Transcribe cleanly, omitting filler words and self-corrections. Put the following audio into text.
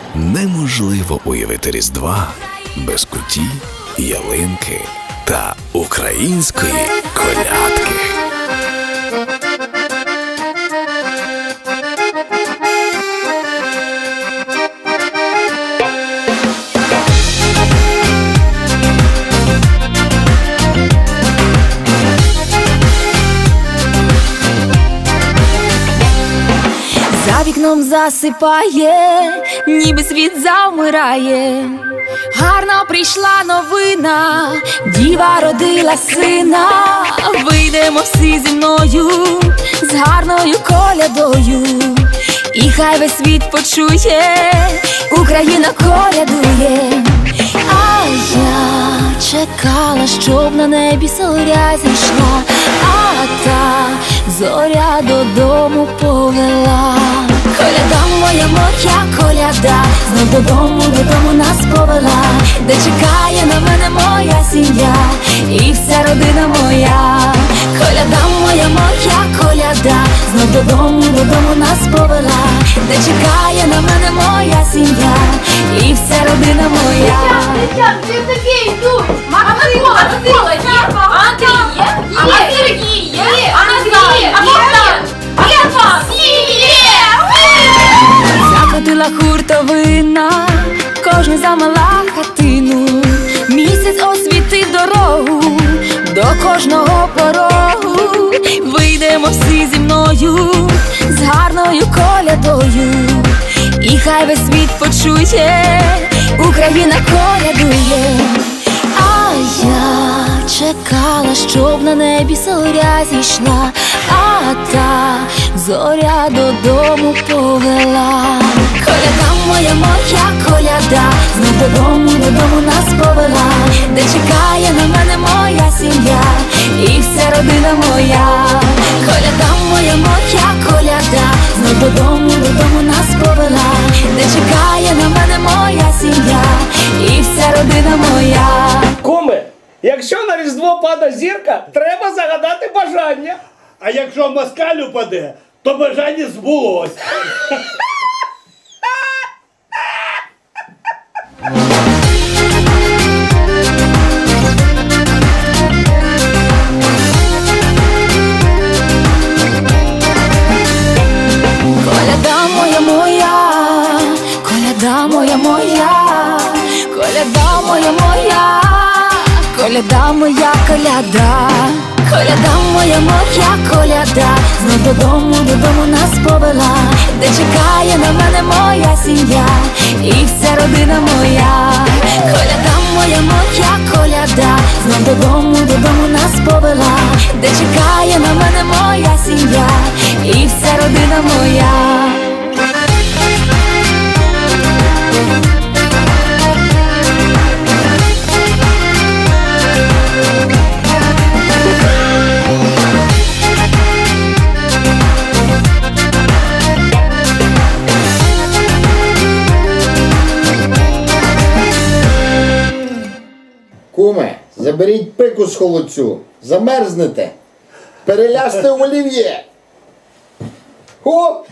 Неможливо уявити Різдва без куті, ялинки та української колядки. За вікном засипає, ніби світ завмирає. Гарно прийшла новина, діва родила сина. Вийдемо всі зі мною з гарною колядою, і хай весь світ почує, Україна колядує. А я чекала, щоб на небі зоря зійшла, а та зоря додому повела. Коляда моя коляда, знов додому нас повела, де чекає на мене моя сім'я і вся родина моя. Коляда моя коляда, знов додому нас повела, де чекає на мене моя сім'я і вся родина моя. Ти такі йдуть! Микола, Андрій є? А Сергій є? А Назар є? А Богдан? Єва! Всі є! Закрутила хуртовина, кожен замала хатину. Місяць освітив дорогу до кожного порогу. Вийдемо всі зі мною з гарною колядою, і хай весь світ почує, Україна колядує. А я чекала, щоб на небі зоря зійшла, а та зоря додому повела. Коляда моя коляда, знов додому нас повела, де чекає на мене моя сім'я і вся родина моя. Коляда моя коляда, знов додому нас повела, де чекає на мене моя сім'я і вся родина моя. Куми, якщо на Різдво падає зірка, треба загадати бажання. А якщо москаль упаде, то бажання збулось. Коляда моя, коляда моя, коляда моя, коляда моя коляда. Коляда моя коляда, знов додому нас повела, де чекає на мене моя сім'я і вся родина моя. Коляда моя коляда, знов додому нас повела, де чекає на мене моя сім'я і вся родина моя. Куме, заберіть пику з холодцю, замерзнете, переляжте в олів'є. О!